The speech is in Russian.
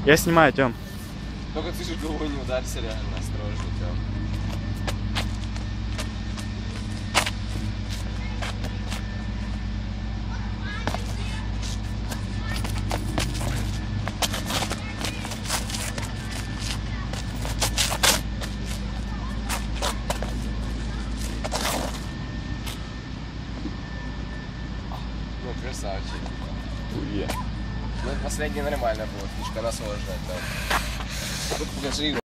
Я снимаю, Тём. Только ты же головой не ударься, реально, осторожно, Тём. Ну, красавчик. Уе. Ну, последний нормально было, фишка, она сложная, Тём. Тут покажи.